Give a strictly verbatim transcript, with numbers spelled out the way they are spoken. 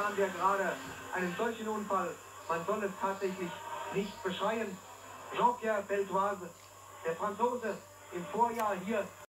sahen wir gerade einen solchen Unfall. Man soll es tatsächlich nicht beschreien. Jean-Pierre Beltoise, der Franzose, im Vorjahr hier